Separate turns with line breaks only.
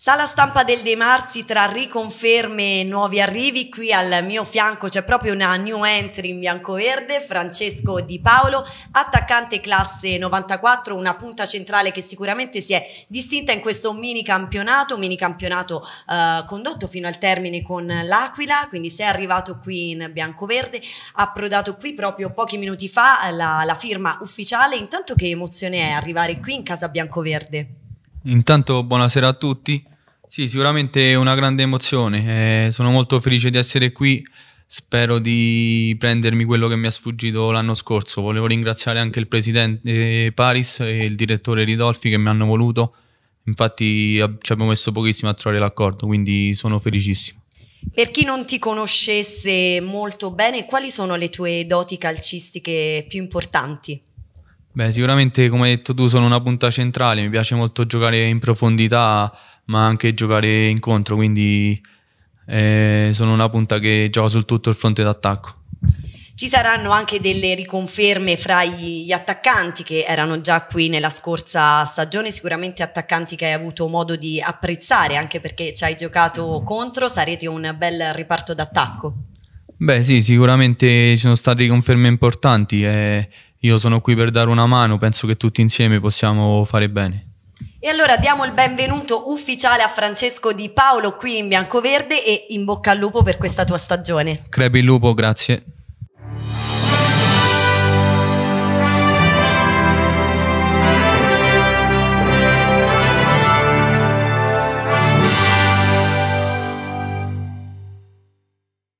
Sala stampa del De Marzi tra riconferme e nuovi arrivi. Qui al mio fianco c'è proprio una new entry in biancoverde, Francesco Di Paolo, attaccante classe 94, una punta centrale che sicuramente si è distinta in questo mini campionato condotto fino al termine con l'Aquila, quindi sei arrivato qui in biancoverde, ha approdato qui proprio pochi minuti fa la firma ufficiale. Intanto che emozione è arrivare qui in casa biancoverde?
Intanto buonasera a tutti. Sì, sicuramente è una grande emozione, sono molto felice di essere qui, spero di prendermi quello che mi è sfuggito l'anno scorso. Volevo ringraziare anche il presidente Paris e il direttore Ridolfi che mi hanno voluto, infatti ci abbiamo messo pochissimo a trovare l'accordo, quindi sono felicissimo.
Per chi non ti conoscesse molto bene, quali sono le tue doti calcistiche più importanti?
Beh, sicuramente come hai detto tu sono una punta centrale, mi piace molto giocare in profondità ma anche giocare in contro, quindi sono una punta che gioca su tutto il fronte d'attacco.
Ci saranno anche delle riconferme fra gli attaccanti che erano già qui nella scorsa stagione, sicuramente attaccanti che hai avuto modo di apprezzare anche perché ci hai giocato contro, sarete un bel riparto d'attacco.
Beh sì, sicuramente ci sono state conferme importanti e io sono qui per dare una mano, penso che tutti insieme possiamo fare bene.
E allora diamo il benvenuto ufficiale a Francesco Di Paolo qui in biancoverde e in bocca al lupo per questa tua stagione.
Crepi il lupo, grazie.